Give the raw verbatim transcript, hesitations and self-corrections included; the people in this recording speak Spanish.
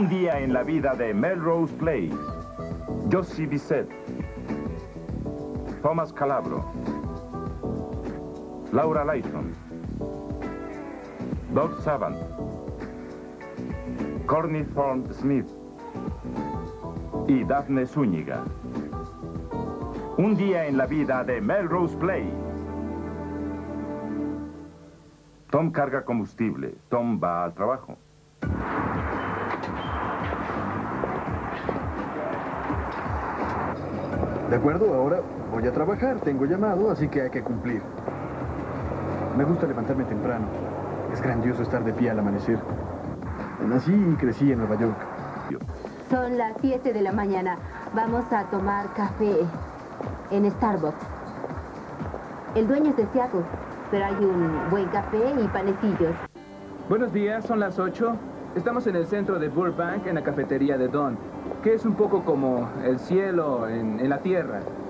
Un día en la vida de Melrose Place. Josie Bissett, Thomas Calabro, Laura Layton, Doug Savant, Courtney Thorne Smith y Daphne Zúñiga. Un día en la vida de Melrose Place. Tom carga combustible. Tom va al trabajo. De acuerdo, ahora voy a trabajar. Tengo llamado, así que hay que cumplir. Me gusta levantarme temprano. Es grandioso estar de pie al amanecer. Nací y crecí en Nueva York. Son las siete de la mañana. Vamos a tomar café en Starbucks. El dueño es de Seattle, pero hay un buen café y panecillos. Buenos días, son las ocho. Estamos en el centro de Burbank, en la cafetería de Don, que es un poco como el cielo en, en la tierra.